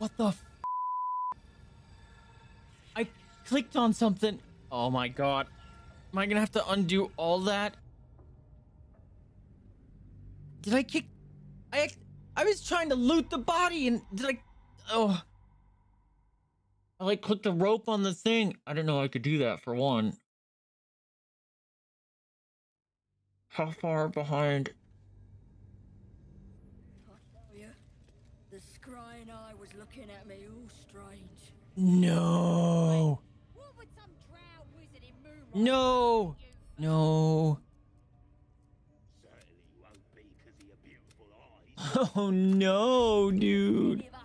What the I clicked on something. Oh my god. Am I gonna have to undo all that? Did I kick? I was trying to loot the body and did I? Oh. I like clicked the rope on the thing. I didn't know I could do that for one. How far behind? I tell you, the scrying eye was looking at me all strange. No. What would some drow wizard in Moonrise No. do you? No. Certainly won't be because of your beautiful eyes. Oh no, dude. Any of